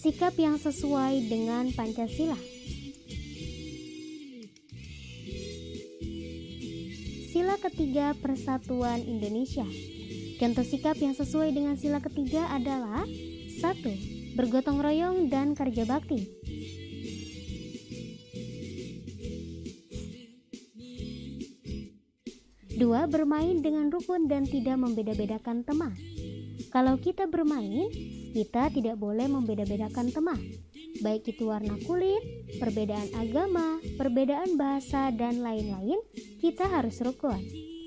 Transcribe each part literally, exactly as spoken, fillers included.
sikap yang sesuai dengan Pancasila. Sila ketiga Persatuan Indonesia. Contoh sikap yang sesuai dengan sila ketiga adalah satu. Bergotong royong dan kerja bakti. Dua. Bermain dengan rukun dan tidak membeda-bedakan teman. Kalau kita bermain, kita tidak boleh membeda-bedakan teman, baik itu warna kulit, perbedaan agama, perbedaan bahasa, dan lain-lain. Kita harus rukun.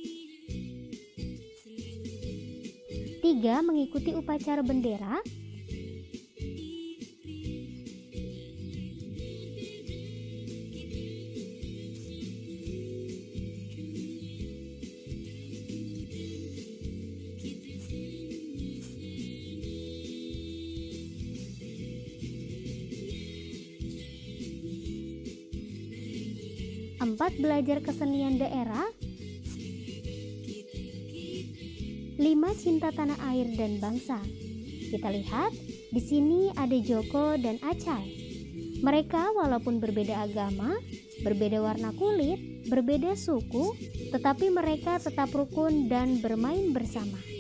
Tiga. Mengikuti upacara bendera. Empat. Belajar kesenian daerah. Lima. Cinta tanah air dan bangsa. Kita lihat di sini ada Joko dan Acai. Mereka walaupun berbeda agama, berbeda warna kulit, berbeda suku, tetapi mereka tetap rukun dan bermain bersama.